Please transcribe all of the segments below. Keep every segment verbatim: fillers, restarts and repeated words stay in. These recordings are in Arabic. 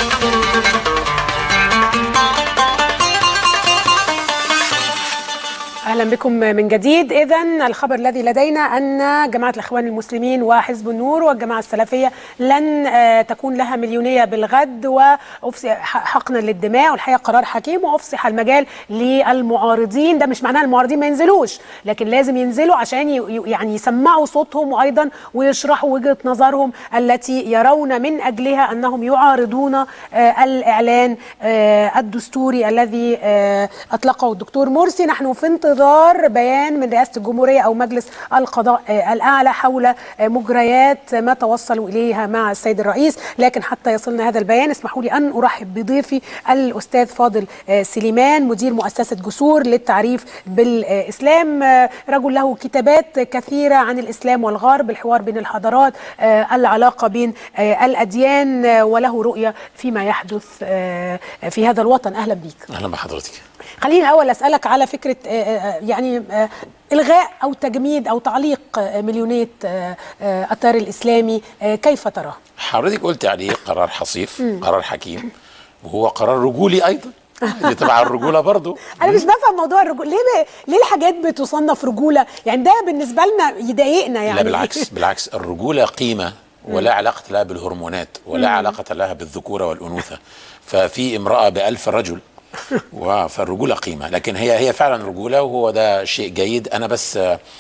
أهلا بكم من جديد. إذن الخبر الذي لدينا أن جماعة الإخوان المسلمين وحزب النور والجماعة السلفية لن تكون لها مليونية بالغد وحقنا للدماء، والحقيقة قرار حكيم وأفسح المجال للمعارضين. ده مش معناه المعارضين ما ينزلوش، لكن لازم ينزلوا عشان يعني يسمعوا صوتهم وأيضا ويشرحوا وجهة نظرهم التي يرون من أجلها أنهم يعارضون الإعلان الدستوري الذي أطلقه الدكتور مرسي. نحن في انتظار بيان من رئاسة الجمهورية أو مجلس القضاء الأعلى حول مجريات ما توصلوا إليها مع السيد الرئيس، لكن حتى يصلنا هذا البيان اسمحوا لي أن أرحب بضيفي الأستاذ فاضل سليمان، مدير مؤسسة جسور للتعريف بالإسلام، رجل له كتابات كثيرة عن الإسلام والغرب، الحوار بين الحضارات، العلاقة بين الأديان، وله رؤية فيما يحدث في هذا الوطن. أهلا بيك. أهلا بحضرتك. خليني الأول أسألك على فكرة يعني إلغاء أو تجميد أو تعليق مليونية التيار الإسلامي، كيف تراه؟ حضرتك قلت عليه قرار حصيف، مم. قرار حكيم، وهو قرار رجولي أيضا. دي تبع الرجولة برضو. أنا مش بفهم موضوع الرجولة، ليه ب... ليه الحاجات بتصنف رجولة؟ يعني ده بالنسبة لنا يضايقنا يعني. لا بالعكس، بالعكس الرجولة قيمة ولا علاقة لها بالهرمونات ولا مم. علاقة لها بالذكورة والأنوثة. ففي امرأة بألف رجل فالرجولة قيمة، لكن هي هي فعلا رجولة وهو ده شيء جيد. أنا بس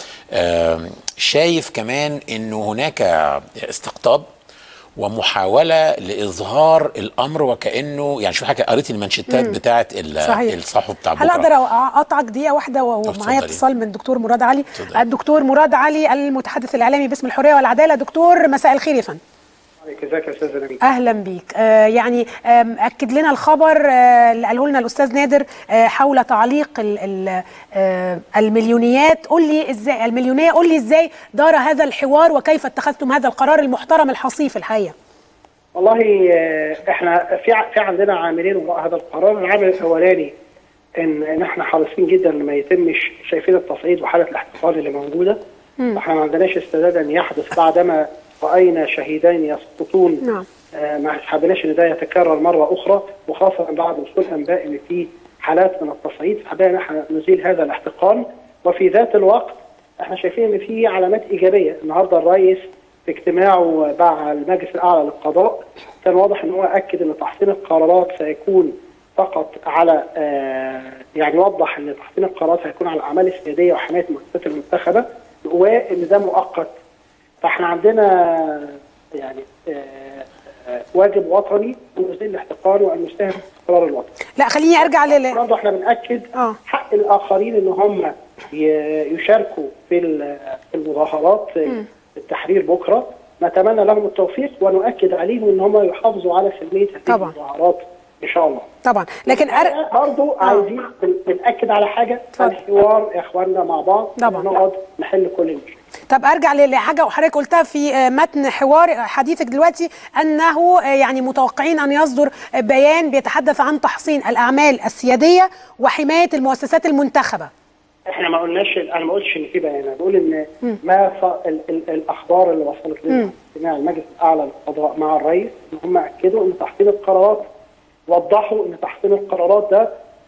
شايف كمان إنه هناك استقطاب ومحاولة لإظهار الأمر وكأنه يعني شوف حاجة، قريت المانشيتات بتاعة الصحف بتاع بكرة. هل أقدر أقطعك دقيقة واحدة ومعايا اتصال من الدكتور مراد علي؟ تفضل. الدكتور مراد علي المتحدث الإعلامي باسم الحرية والعدالة. دكتور مساء الخير يا فندم. ازيك يا استاذ نبيل؟ اهلا بيك. آه يعني آه اكد لنا الخبر آه اللي قاله لنا الاستاذ نادر آه حول تعليق ال ال آه المليونيات. قول لي ازاي المليونيه، قول لي ازاي دار هذا الحوار وكيف اتخذتم هذا القرار المحترم الحصيف الحقيقه؟ والله آه احنا في في عندنا عاملين وراء هذا القرار. العامل الاولاني ان ان احنا حريصين جدا ان ما يتمش شايفين التصعيد وحاله الاحتقان اللي موجوده. احنا ما عندناش استعداد ان يحدث بعدما رأينا شهيدين يسقطون. نعم. آه ما حبيناش ان ده يتكرر مره اخرى، وخاصه بعد وصول انباء ان في حالات من التصعيد، فحبينا احنا نزيل هذا الاحتقان. وفي ذات الوقت احنا شايفين ان في علامات ايجابيه. النهارده الرئيس في اجتماعه مع المجلس الاعلى للقضاء كان واضح ان هو اكد ان تحسين القرارات سيكون فقط على آه يعني وضح ان تحسين القرارات هيكون على الاعمال السياديه وحمايه المؤسسات المنتخبه، وان ده مؤقت. فاحنا عندنا يعني واجب وطني ونزيل الاحتقان وان نساهم في استقرار الوطن. لا خليني ارجع لل برضه احنا بناكد آه. حق الاخرين ان هم يشاركوا في المظاهرات التحرير بكره. نتمنى لهم التوفيق ونؤكد عليهم ان هم يحافظوا على سلميه هذه المظاهرات ان شاء الله. طبعا. لكن أر... برضه آه. عايزين بنأكد على حاجه، الحوار يا اخواننا مع بعض نقعد نحل كل المشاكل. طب ارجع لحاجه وحضرتك قلتها في متن حوار حديثك دلوقتي، انه يعني متوقعين ان يصدر بيان بيتحدث عن تحصين الاعمال السياديه وحمايه المؤسسات المنتخبه. احنا ما قلناش، انا ما قلتش ان في بيان، انا بقول ان م. ما ف... ال... ال... الاخبار اللي وصلت لنا اجتماع المجلس الاعلى للقضاء مع الرئيس ان هم اكدوا ان تحصين القرارات، وضحوا ان تحصين القرارات ده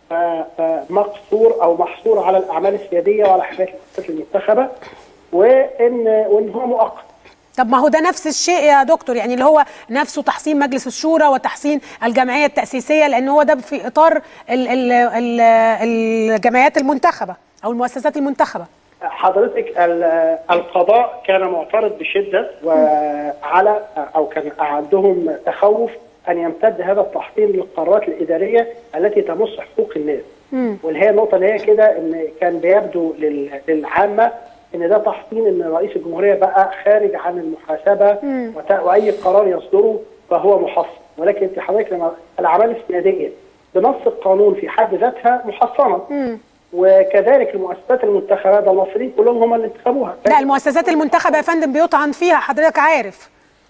مقصور او محصور على الاعمال السياديه وعلى حمايه المؤسسات المنتخبه، وان وان هو مؤقت. طب ما هو ده نفس الشيء يا دكتور، يعني اللي هو نفسه تحسين مجلس الشورى وتحسين الجمعيه التاسيسيه، لان هو ده في اطار ال ال ال الجمعيات المنتخبه او المؤسسات المنتخبه. حضرتك القضاء كان معترض بشده وعلى او كان عندهم تخوف ان يمتد هذا التحصين للقرارات الاداريه التي تمس حقوق الناس. م. واللي هي النقطه اللي هي كده ان كان بيبدو للعامه ان ده تحصين ان رئيس الجمهوريه بقى خارج عن المحاسبه واي قرار يصدره فهو محصن. ولكن انت حضرتك لما الاعمال السياديه بنص القانون في حد ذاتها محصنه. م. وكذلك المؤسسات المنتخبه ده المصريين كلهم هم اللي انتخبوها. لا المؤسسات المنتخبه يا فندم بيطعن فيها، حضرتك عارف.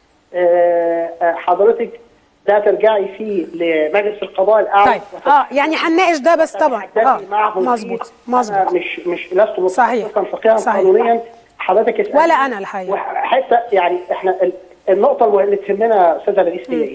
آه حضرتك ده ترجعي فيه لمجلس القضاء الاعلى. طيب اه يعني هنناقش ده بس طبعا اه مظبوط مظبوط. مش مش لست متخصصا فقيها قانونيا حضرتك اسألني. ولا انا الحقيقه. حتى يعني احنا النقطه اللي تهمنا استاذه رئيس هي ايه؟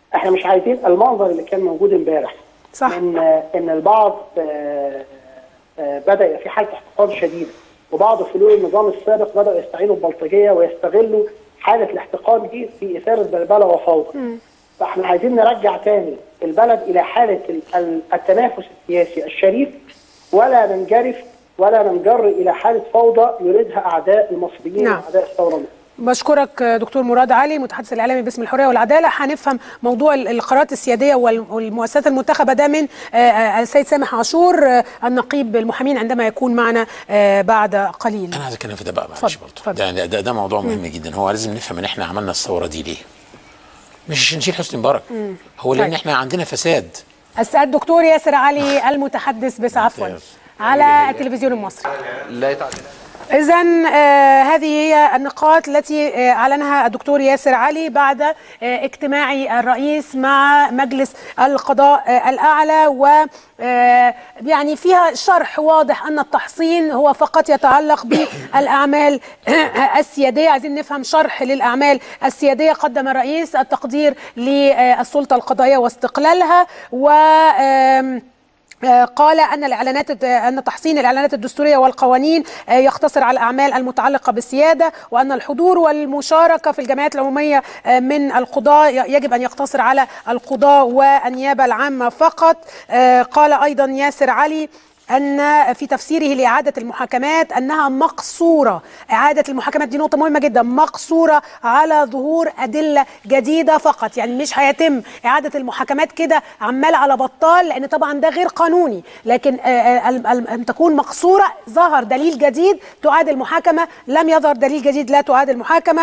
احنا مش عايزين المنظر اللي كان موجود امبارح، صح، ان ان البعض آه آه بدا يبقى في حاله احتقان شديده، وبعض فلول النظام السابق بداوا يستعينوا ببلطجيه ويستغلوا حاله الاحتقان دي في اثاره بلبله وفوضى. م. فاحنا عايزين نرجع تاني البلد الى حاله التنافس السياسي الشريف، ولا ننجرف ولا ننجر الى حاله فوضى يريدها اعداء المصريين نعم. واعداء الثوره. بشكرك دكتور مراد علي متحدث الاعلامي باسم الحريه والعداله. هنفهم موضوع القرارات السياديه والمؤسسات المنتخبه ده من السيد سامح عاشور النقيب المحامين عندما يكون معنا بعد قليل. انا عايز اتكلم في ده بقى معلش برضه، ده, ده ده موضوع مهم م. جدا. هو لازم نفهم ان احنا عملنا الثوره دي ليه؟ مش عشان نشيل حسني مبارك، م. هو لان طيب. احنا عندنا فساد. الدكتور ياسر علي المتحدث بس عفوا على التلفزيون المصري. لا يتعدل. إذن آه هذه هي النقاط التي آه أعلنها الدكتور ياسر علي بعد آه اجتماع الرئيس مع مجلس القضاء آه الأعلى، و آه يعني فيها شرح واضح أن التحصين هو فقط يتعلق بالأعمال آه السيادية. عايزين نفهم شرح للأعمال السيادية. قدم الرئيس التقدير للسلطة القضائية واستقلالها، و آه قال أن الإعلانات أن تحصين الإعلانات الدستورية والقوانين يقتصر على الأعمال المتعلقة بالسيادة، وأن الحضور والمشاركة في الجمعيات العمومية من القضاء يجب أن يقتصر على القضاء والنيابة العامة فقط. قال أيضا ياسر علي أن في تفسيره لإعادة المحاكمات أنها مقصورة، إعادة المحاكمات دي نقطة مهمة جدا، مقصورة على ظهور أدلة جديدة فقط. يعني مش هيتم إعادة المحاكمات كده عمال على بطال، لأن طبعا ده غير قانوني، لكن أن تكون مقصورة، ظهر دليل جديد تعاد المحاكمة، لم يظهر دليل جديد لا تعاد المحاكمة.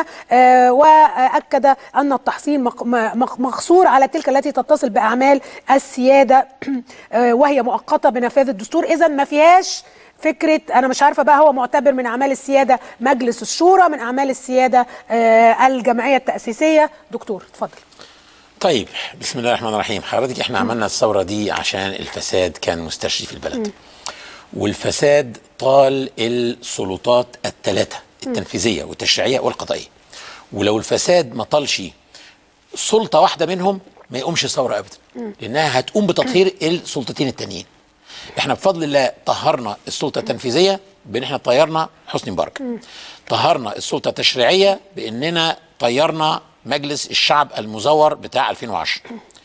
وأكد أن التحصين مقصور على تلك التي تتصل بأعمال السيادة وهي مؤقتة بنفاذ الدستور. إذن ما فيهاش فكرة، أنا مش عارفة بقى هو معتبر من أعمال السيادة مجلس الشورى، من أعمال السيادة آه الجمعية التأسيسية. دكتور اتفضل. طيب بسم الله الرحمن الرحيم. حضرتك احنا عملنا الثورة دي عشان الفساد كان مستشري في البلد، م. والفساد طال السلطات الثلاثة التنفيذية والتشريعية والقضائية، ولو الفساد ما طالش سلطة واحدة منهم ما يقومش ثورة أبدا، م. لأنها هتقوم بتطهير السلطتين التانيين. احنا بفضل الله طهرنا السلطه التنفيذيه بان احنا طيرنا حسني مبارك، طهرنا السلطه التشريعيه باننا طيرنا مجلس الشعب المزور بتاع ألفين وعشرة،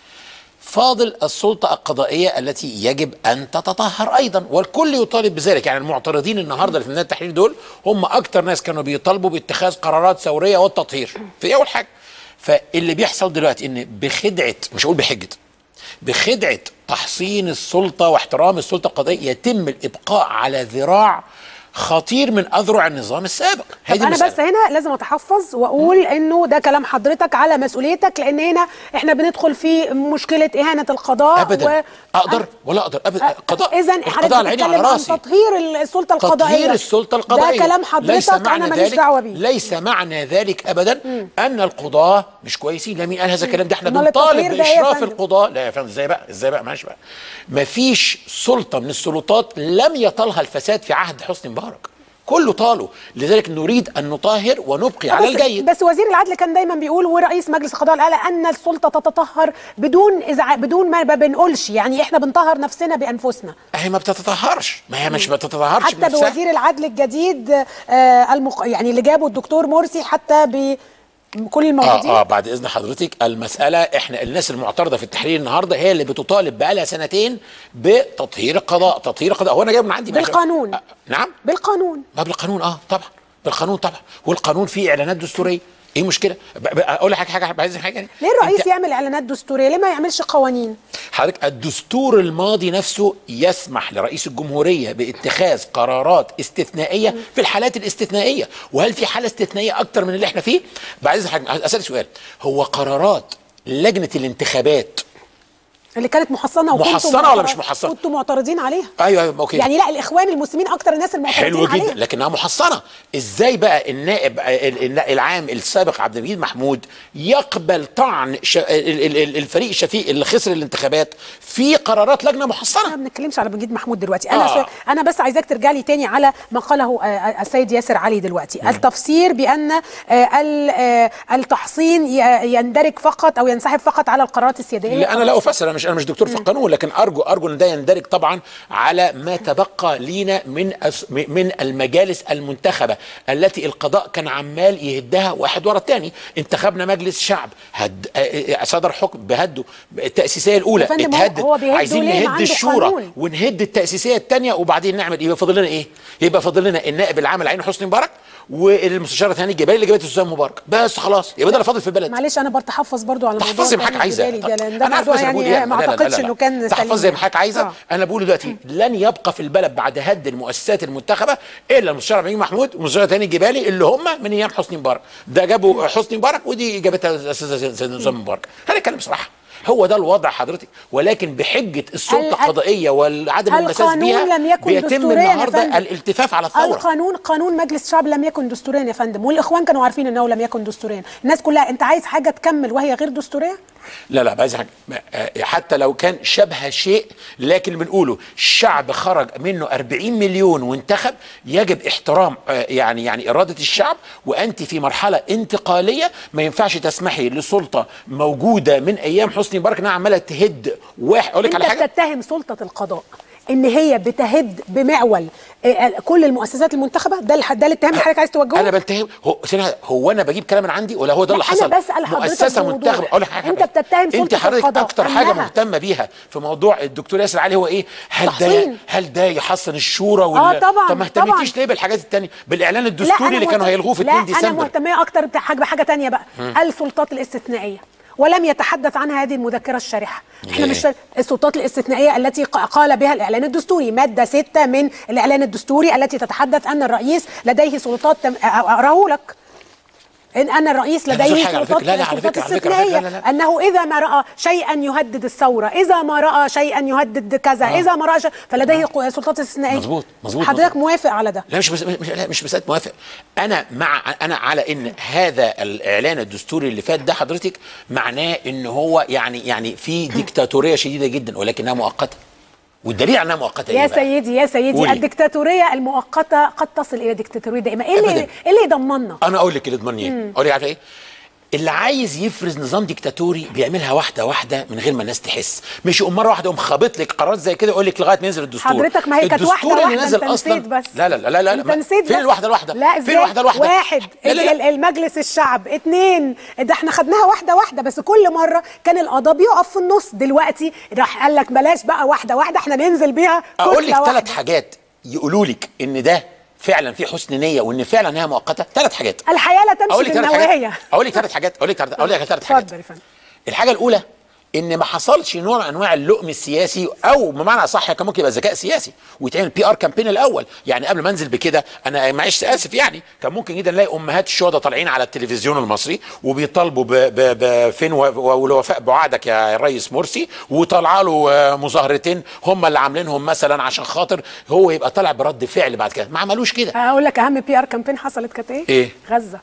فاضل السلطه القضائيه التي يجب ان تتطهر ايضا، والكل يطالب بذلك. يعني المعترضين النهارده اللي في ميدان التحرير دول هم اكتر ناس كانوا بيطالبوا باتخاذ قرارات ثوريه والتطهير في اول حاجه. فاللي بيحصل دلوقتي ان بخدعه، مش هقول بحجه، بخدعة تحصين السلطة واحترام السلطة القضائية يتم الإبقاء على ذراع خطير من أذرع النظام السابق. طب أنا بس هنا لازم أتحفظ وأقول م. إنه ده كلام حضرتك على مسؤوليتك، لأن هنا إحنا بندخل في مشكلة إهانة القضاء. أبدا و... أقدر ولا أقدر أبدا. القضاء إذن حضرتك بتتكلم عن تطهير السلطة القضائية، تطهير السلطة القضائية، ده كلام حضرتك أنا ماليش دعوة بيه. ليس معنى ذلك أبدا م. أن القضاة مش كويسين. لا، مين قال هذا الكلام؟ ده إحنا بنطالب بإشراف القضاة. لا يا فندم، إزاي بقى إزاي بقى معلش بقى، مفيش سلطة من السلطات لم يطالها الفساد في عهد حسني مبارك، كله طاله. لذلك نريد ان نطهر ونبقي على الجيد. بس وزير العدل كان دايما بيقول ورئيس مجلس القضاء الاعلى ان السلطه تتطهر بدون إزع... بدون ما بنقولش، يعني احنا بنطهر نفسنا بانفسنا. هي ما بتتطهرش، ما هي مش بتتطهرش حتى بنفسها. بوزير العدل الجديد آه المق... يعني اللي جابه الدكتور مرسي، حتى ب كل الموجودين. اه اه بعد اذن حضرتك، المساله احنا الناس المعترضه في التحرير النهارده هي اللي بتطالب بقالها سنتين بتطهير القضاء. تطهير القضاء هو انا جايب من عندي بالقانون. آه نعم بالقانون. ما بالقانون اه طبعا بالقانون طبعا، والقانون فيه اعلانات دستوريه. ايه المشكله؟ اقول لك حاجه حاجه عايز حاجه يعني. ليه الرئيس يعمل اعلانات دستوريه؟ ليه ما يعملش قوانين؟ حضرتك الدستور الماضي نفسه يسمح لرئيس الجمهوريه باتخاذ قرارات استثنائيه م. في الحالات الاستثنائيه، وهل في حاله استثنائيه اكتر من اللي احنا فيه؟ بعد اذن حضرتك اسالك سؤال، هو قرارات لجنه الانتخابات اللي كانت محصنه محصنه ولا مش محصنه؟ كنتوا معترضين عليها. ايوه ايوه اوكي. يعني لا الاخوان المسلمين اكتر الناس المعترضين حلو عليها. جدا، لكنها محصنه. ازاي بقى النائب العام السابق عبد المجيد محمود يقبل طعن الفريق الشفيق اللي خسر الانتخابات في قرارات لجنه محصنه؟ احنا ما بنتكلمش على مجيد محمود دلوقتي. انا آه. انا بس عايزاك ترجع لي تاني على ما قاله السيد ياسر علي دلوقتي. م. التفسير بان التحصين يندرج فقط او ينسحب فقط على القرارات السياديه. لا انا لا افسر، انا مش انا مش دكتور في القانون، لكن ارجو ارجو ان ده يندرج طبعا على ما تبقى لينا من من المجالس المنتخبه التي القضاء كان عمال يهدها واحد ورا الثاني. انتخبنا مجلس شعب، هد صدر حكم بهده التاسيسيه الاولى، اتهدت، عايزين نهد الشورى ونهد التاسيسيه الثانيه، وبعدين نعمل يبقى فاضل لنا ايه؟ يبقى فاضل لنا النائب العام العين حسني مبارك والمستشار هاني الجبالي اللي جابته سوزان مبارك، بس خلاص يبقى ده اللي فاضل في البلد. معلش انا بتحفظ برضو على موضوع تحفظي معاك عايزه. انا عارفه يعني ما اعتقدش انه كان تحفظ زي ما حضرتك عايزه. آه. انا بقول دلوقتي لن يبقى في البلد بعد هد المؤسسات المنتخبه الا المستشار عبد المجيد محمود والمستشار هاني الجبالي اللي هم من ايام حسني مبارك. ده جابوا حسني مبارك ودي جابتها الاستاذه سوزان مبارك. خلينا نتكلم بصراحه، هو ده الوضع حضرتك، ولكن بحجه السلطه القضائيه وعدم المساس بيها لم يكن بيتم النهارده الالتفاف على الثوره. القانون قانون مجلس الشعب لم يكن دستوريا يا فندم، والاخوان كانوا عارفين انه لم يكن دستوريا. الناس كلها انت عايز حاجه تكمل وهي غير دستوريه؟ لا لا عايز حاجه حتى لو كان شبه شيء، لكن بنقوله الشعب خرج منه أربعين مليون وانتخب، يجب احترام يعني يعني اراده الشعب، وانت في مرحله انتقاليه ما ينفعش تسمحي لسلطه موجوده من ايام حسني مبارك انها عماله تهد واحد. اقول لك على حاجه، انت بتتهم سلطه القضاء ان هي بتهد بمعول كل المؤسسات المنتخبه، ده ده الاتهام اللي حضرتك عايز توجهه؟ انا بلتهم هو هو انا بجيب كلام من عندي ولا هو ده اللي حصل؟ انا بسال حضرتك مؤسسه منتخبه. اقول لك حاجه، انت بتتهم سلطه انت حضرتك القضاء اكتر حاجه مهتمه بيها في موضوع الدكتور ياسر علي هو ايه؟ هل ده هل ده يحسن الشورى ولا اه طبعا. طب ما اهتمتيش ليه بالحاجات الثانيه؟ بالاعلان الدستوري اللي كانوا هيلغوه في اتنين ديسمبر؟ لا انا مهتميه اكتر بحاجه بحاجه ثانيه بقى، السلطات الاستثنائيه، ولم يتحدث عنها هذه المذكرة الشارحة. احنا مش السلطات الاستثنائية التي قال بها الإعلان الدستوري، مادة ستة من الإعلان الدستوري التي تتحدث أن الرئيس لديه سلطات. أقرأه لك، إن أن الرئيس لديه سلطات سلطات استثنائية، أنه إذا ما رأى شيئا يهدد الثورة، إذا ما رأى شيئا يهدد كذا، آه. إذا ما رأى شيء فلديه آه. سلطات استثنائية. مظبوط مظبوط. حضرتك موافق على ده؟ لا مش مش مش مسألة موافق، أنا مع أنا على إن هذا الإعلان الدستوري اللي فات ده حضرتك معناه إن هو يعني يعني في ديكتاتورية شديدة جدا ولكنها مؤقتة، والدليل على انها مؤقته. يا سيدي يا سيدي قولي. الدكتاتوريه المؤقته قد تصل الى دكتاتوريه دائمه. ايه اللي ايه اللي يضمننا؟ انا اقول لك اللي يضمنني ايه؟ اقول لك عارفه ايه؟ اللي عايز يفرض نظام ديكتاتوري بيعملها واحده واحده من غير ما الناس تحس، مش يقوم مره واحده يقوم خابط لك قرارات زي كده يقول لك لغايه ما ينزل الدستور. حضرتك ما هي كانت واحده واحده انت نسيت بس. لا لا لا لا لا فين الواحده الواحده؟ لا فين الواحده الواحده؟ واحد لا لا لا. المجلس الشعب اثنين، ده احنا خدناها واحده واحده، بس كل مره كان القضاء بيقف في النص. دلوقتي راح قال لك بلاش بقى واحده واحده، احنا ننزل بيها. اقول لك ثلاث حاجات يقولوا لك ان ده فعلا في حسن نيه وان فعلا هي مؤقته. ثلاث حاجات. الحياه لا تمشي بالنوايا. اقول لك ثلاث حاجات اقول لك اقول لك ثلاث حاجات. اتفضل يا فندم. الحاجه الاولى ان ما حصلش نوع من انواع اللؤم السياسي، او بمعنى اصح كان ممكن يبقى ذكاء سياسي ويتعمل بي ار كامبين الاول. يعني قبل ما انزل بكده انا معلش اسف، يعني كان ممكن جدا نلاقي امهات الشهداء طالعين على التلفزيون المصري وبيطالبوا بفين والوفاء بوعدك يا ريس مرسي، وطالعه له مظاهرتين هم اللي عاملينهم مثلا عشان خاطر هو يبقى طالع برد فعل بعد كده. ما عملوش كده. اقول لك اهم بي ار كامبين حصلت كانت ايه؟ ايه؟ غزه.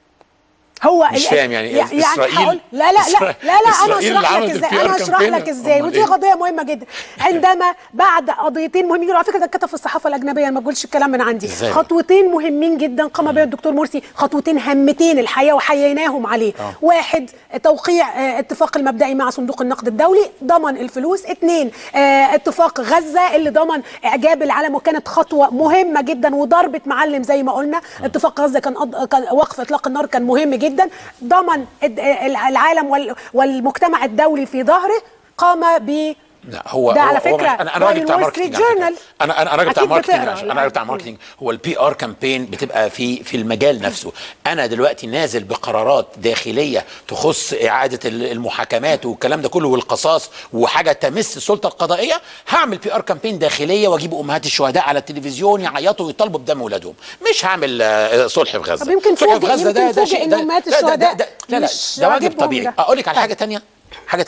هو مش فاهم يعني, يعني اسرائيل لا لا لا لا لا, لا انا اشرح لك ازاي انا اشرح لك ازاي ودي قضيه مهمه جدا. عندما بعد قضيتين مهمين على فكره ده اتكتب في الصحافه الاجنبيه، انا ما بقولش الكلام من عندي. خطوتين مهمين جدا قام بها الدكتور مرسي، خطوتين هامتين الحقيقه وحييناهم عليه. أوه. واحد توقيع اتفاق المبدئي مع صندوق النقد الدولي ضمن الفلوس. اثنين اتفاق غزه اللي ضمن اعجاب العالم وكانت خطوه مهمه جدا وضربه معلم زي ما قلنا. أوه. اتفاق غزه كان وقف اطلاق النار كان مهم جدا، ضمن العالم والمجتمع الدولي في ظهره، قام ب لا هو ده على فكره انا انا راجل بتاع ماركتنج، انا انا انا راجل بتاع ماركتنج انا راجل بتاع ماركتنج. هو البي ار كامبين بتبقى في في المجال نفسه. انا دلوقتي نازل بقرارات داخليه تخص اعاده المحاكمات والكلام ده كله والقصاص وحاجه تمس السلطه القضائيه، هعمل بي ار كامبين داخليه واجيب امهات الشهداء على التلفزيون يعيطوا ويطالبوا بدم اولادهم. مش هعمل صلح في غزه. طب يمكن صلح في غزه ده ده شيء ده امهات الشهداء لا لا ده واجب طبيعي. اقول لك على حاجه ثانيه حاجه ثانيه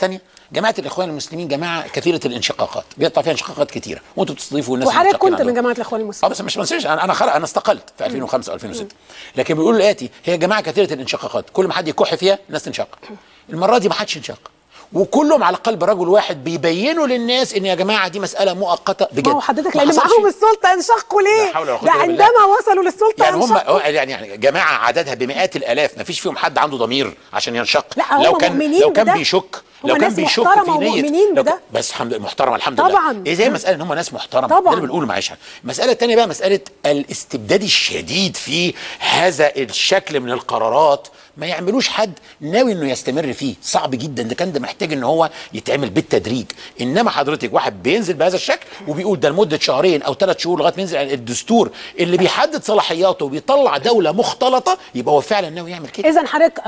جماعه الاخوان المسلمين جماعه كثيره الانشقاقات، بيطلع فيها انشقاقات كثيره، وانتم بتستضيفوا الناس. وحضرتك كنت من جماعه الاخوان المسلمين. اه بس مش منسيش، انا انا خلق انا استقلت في ألفين وخمسة ألفين وستة، لكن بيقولوا الاتي: هي جماعه كثيره الانشقاقات، كل ما حد يكح فيها الناس تنشق. المره دي ما حدش انشق، وكلهم على قلب رجل واحد بيبينوا للناس ان يا جماعه دي مساله مؤقته بجد. ما هو حضرتك لان معاهم السلطه انشقوا ليه؟ ده عندما وصلوا للسلطه يعني انشقوا. هم يعني يعني جماعه عددها بمئات الالاف، ما فيش فيهم حد عنده ضمير عشان ينشق. لا هم لو كان مؤمنين لو كان بده. بيشك لو كان بيشك في نيه بده. بس حمد محترم الحمد طبعا. لله. طبعا ايه زي مساله ان هم ناس محترمه طبعا ده اللي بنقوله معايشه. المساله الثانيه بقى مساله الاستبداد الشديد في هذا الشكل من القرارات، ما يعملوش حد ناوي انه يستمر فيه، صعب جدا، ده كان ده محتاج ان هو يتعمل بالتدريج. انما حضرتك واحد بينزل بهذا الشكل وبيقول ده لمده شهرين او ثلاث شهور لغايه ما ينزل الدستور اللي بيحدد صلاحياته وبيطلع دوله مختلطه، يبقى هو فعلا ناوي يعمل كده. اذا حضرتك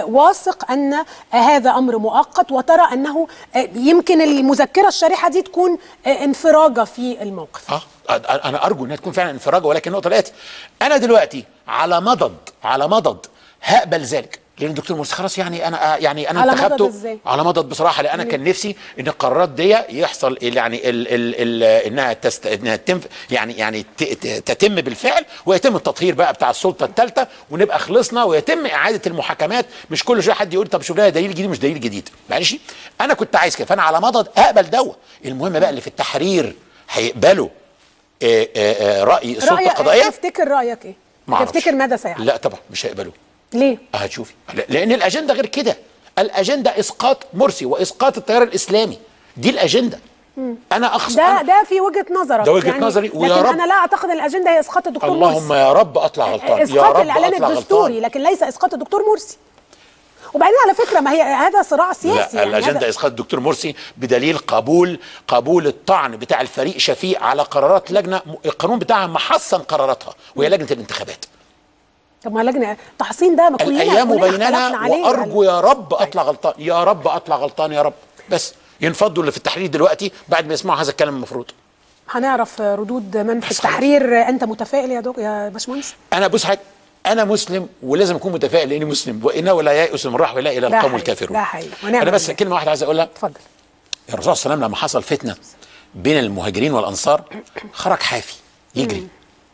واثق ان هذا امر مؤقت، وترى انه يمكن المذكره الشريحه دي تكون انفراجه في الموقف. اه انا ارجو انها تكون فعلا انفراجه، ولكن النقطه الاتي: انا دلوقتي على مضض على مضض هقبل ذلك، لان الدكتور مرسي خلاص يعني انا يعني انا على انتخبته مضض ازاي؟ على مضض بصراحه، لان انا كان نفسي ان القرارات دي يحصل يعني ال ال ال انها تست انها تتم يعني يعني تتم بالفعل، ويتم التطهير بقى بتاع السلطه الثالثه، ونبقى خلصنا، ويتم اعاده المحاكمات. مش كل شويه حد يقول طب شوف لها دليل جديد، مش دليل جديد، معلش انا كنت عايز كده، فانا على مضض اقبل دوا. المهم بقى اللي في التحرير هيقبلوا آآ آآ راي السلطه القضائيه. تفتكر رايك ايه؟ تفتكر ماذا سيحصل؟ لا طبعا مش هيقبلوه. ليه؟ هتشوفي، لان الاجنده غير كده. الاجنده اسقاط مرسي واسقاط التيار الاسلامي، دي الاجنده. مم. انا اخص ده أنا ده في وجهه نظرك، ده وجهه يعني نظري، ويا لكن رب انا لا اعتقد ان الاجنده هي اسقاط الدكتور اللهم مرسي. اللهم يا رب اطلع غلطان، اسقاط يا رب الاعلان الدستوري، لكن ليس اسقاط الدكتور مرسي. وبعدين على فكره ما هي هذا صراع سياسي. لا يعني الاجنده اسقاط الدكتور مرسي بدليل قبول قبول الطعن بتاع الفريق شفيق على قرارات لجنه القانون بتاعها محصن قراراتها، وهي لجنه الانتخابات. طب ما لجنه تحصين ده ما كلنا الايام بيننا، وارجو يا رب اطلع غلطان، يا رب اطلع غلطان يا رب، بس ينفضوا اللي في التحرير دلوقتي بعد ما يسمعوا هذا الكلام. المفروض هنعرف ردود من في التحرير. انت متفائل يا دكتور يا باشمهندس؟ انا بص حاجه، انا مسلم ولازم اكون متفائل لاني مسلم، وانه لا ييأس من روح الله الى القوم الكافرون. ده حقيقي. انا بس كلمه واحده عايز اقولها. اتفضل. الرسول صلى الله عليه وسلم لما حصل فتنه بين المهاجرين والانصار خرج حافي يجري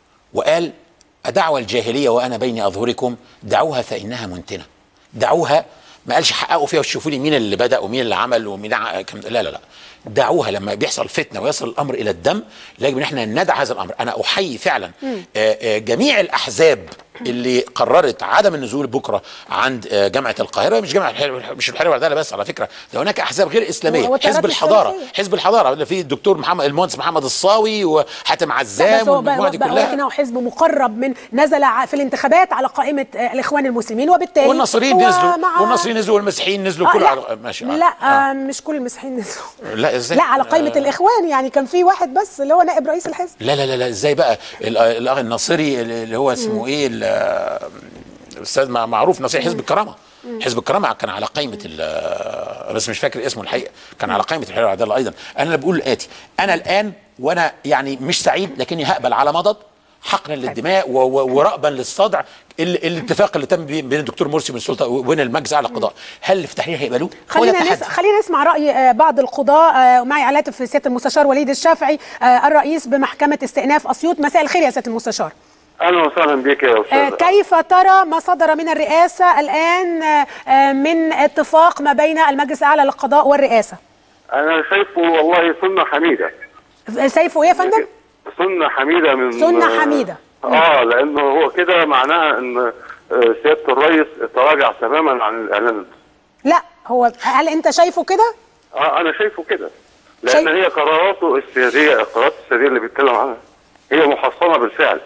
وقال: أدعوى الجاهلية وأنا بين أظهركم دعوها فإنها منتنة. دعوها، ما قالش حققوا فيها وشوفوا لي مين اللي بدأ ومين اللي عمل ومين ع... لا لا لا دعوها. لما بيحصل فتنة ويصل الأمر إلى الدم يجب أن احنا ندع هذا الأمر. أنا أحيي فعلا آآ آآ جميع الأحزاب اللي قررت عدم النزول بكره عند جامعه القاهره، مش جامعه مش الحريه والعداله بس على فكره، ده هناك احزاب غير اسلاميه، حزب الحضاره، حزب الحضاره اللي فيه الدكتور محمد المهندس محمد الصاوي وحاتم عزام والمجموعه دي كلها، ولكنه حزب مقرب من نزل في الانتخابات على قائمه الاخوان المسلمين، وبالتالي والنصريين نزلوا والنصريين نزلوا والمسيحيين نزلوا، كل على ماشي. لا آه. مش كل المسيحيين نزلوا. لا ازاي؟ لا على قائمه آه. الاخوان، يعني كان في واحد بس اللي هو نائب رئيس الحزب. لا لا لا, لا ازاي بقى الناصري اللي هو اسمه م. ايه الاستاذ معروف نصير حزب الكرامه. حزب الكرامه كان على قائمه بس مش فاكر اسمه الحقيقه، كان على قائمه الحريه والعداله ايضا. انا اللي بقول الاتي: انا الان وانا يعني مش سعيد، لكني هقبل على مضض حقنا للدماء ورأبا للصدع الاتفاق اللي تم بين الدكتور مرسي وبين السلطه وبين المجلس على القضاء. هل اللي في التحرير هيقبلوه؟ خلينا نس... خلينا نسمع راي بعض القضاء. معي على الهاتف سياده المستشار وليد الشافعي الرئيس بمحكمه استئناف اسيوط. مساء الخير يا سياده المستشار. اهلا وسهلا بك يا استاذ. كيف ترى ما صدر من الرئاسه الان من اتفاق ما بين المجلس الاعلى للقضاء والرئاسه؟ انا شايفه والله سنه حميده. شايفه ايه يا فندم؟ سنه حميده من سنه حميده. اه لانه هو كده معناها ان سياده الرئيس تراجع تماما عن الاعلان. لا هو هل انت شايفه كده؟ اه انا شايفه كده، لان شايف... هي قراراته السياديه، القرارات السياديه اللي بيتكلم عنها هي محصنه بالفعل.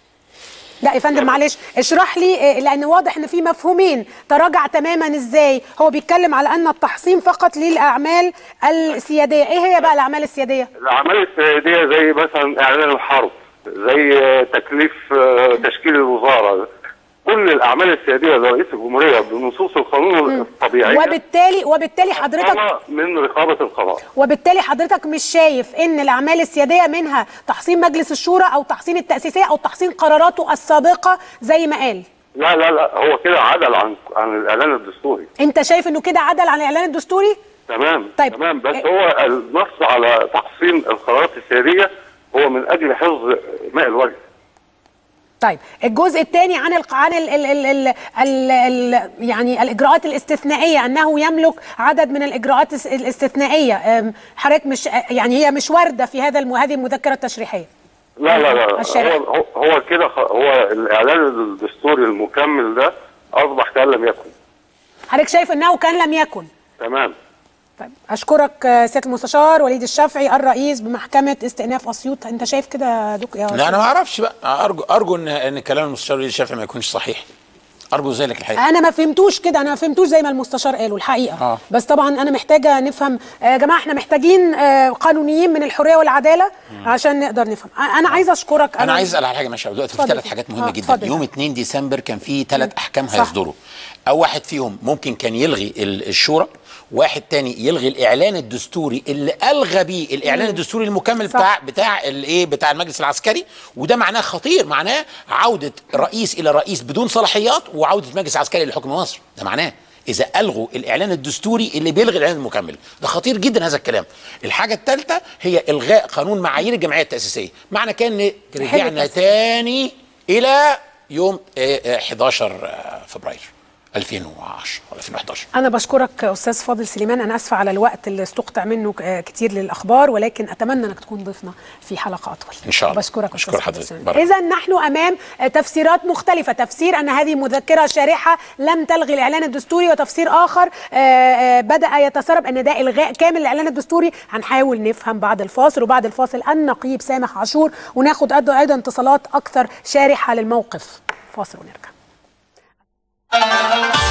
لا يا فندم معلش اشرح لي، لان واضح ان في مفهومين. تراجع تماما ازاي؟ هو بيتكلم على ان التحصين فقط للاعمال السياديه. ايه هي بقى الاعمال السياديه؟ الاعمال السياديه زي مثلا اعلان الحرب، زي تكليف تشكيل الوزاره، كل الاعمال السياديه لرئيس الجمهوريه بنصوص القانون الطبيعيه، وبالتالي وبالتالي حضرتك من رقابه القضاء. وبالتالي حضرتك مش شايف ان الاعمال السياديه منها تحصين مجلس الشورى او تحصين التاسيسيه او تحصين قراراته السابقه زي ما قال؟ لا لا لا هو كده عدل عن عن الاعلان الدستوري. انت شايف انه كده عدل عن الاعلان الدستوري؟ تمام طيب. تمام بس هو النص على تحصين القرارات السياديه هو من اجل حفظ ماء الوجه. طيب الجزء الثاني عن ال عن ال ال ال ال ال ال يعني الاجراءات الاستثنائيه، انه يملك عدد من الاجراءات الاستثنائيه، حضرتك مش يعني هي مش وارده في هذا الم... هذه المذكره التشريحيه؟ لا لا لا هو هو كده هو الاعلان الدستوري المكمل ده اصبح كان لم يكن. حضرتك شايف انه كان لم يكن؟ تمام. طيب اشكرك سياده المستشار وليد الشافعي الرئيس بمحكمه استئناف اسيوط. انت شايف كده دوك يا لا انا ما اعرفش بقى، ارجو ارجو ان ان كلام المستشار وليد الشافعي ما يكونش صحيح، ارجو ذلك الحقيقه. انا ما فهمتوش كده، انا ما فهمتوش زي ما المستشار قالوا الحقيقه. آه. بس طبعا انا محتاجه نفهم يا جماعه، احنا محتاجين قانونيين من الحريه والعداله مم. عشان نقدر نفهم. انا عايزه اشكرك. انا, أنا عايز اسال على حاجه ماشيه دلوقتي في ثلاث حاجات مهمه آه. جدا. فضل. يوم اتنين ديسمبر كان في ثلاث احكام هيصدروا. او واحد فيهم ممكن كان يلغي الشورى، واحد تاني يلغي الاعلان الدستوري اللي الغى بيه الاعلان مم. الدستوري المكمل صح. بتاع بتاع الايه بتاع المجلس العسكري، وده معناه خطير، معناه عوده رئيس الى رئيس بدون صلاحيات وعوده المجلس العسكري لحكم مصر. ده معناه اذا الغوا الاعلان الدستوري اللي بيلغي الاعلان المكمل، ده خطير جدا هذا الكلام. الحاجه الثالثه هي الغاء قانون معايير الجمعيه التاسيسيه، معنى كان رجعنا تاني الى يوم حداشر فبراير ألفين وعشرة ولا ألفين وحداشر. أنا بشكرك أستاذ فاضل سليمان، أنا آسفة على الوقت اللي استقطع منه كتير للأخبار، ولكن أتمنى أنك تكون ضيفنا في حلقة أطول. إن شاء الله. بشكرك أستاذ فاضل حضرتك. إذا نحن أمام تفسيرات مختلفة، تفسير أن هذه مذكرة شارحة لم تلغي الإعلان الدستوري، وتفسير آخر بدأ يتسرب أن ده إلغاء كامل الإعلان الدستوري. هنحاول نفهم بعد الفاصل، وبعد الفاصل النقيب سامح عاشور، وناخد أيضا اتصالات أكثر شارحة للموقف. فاصل ونرجع.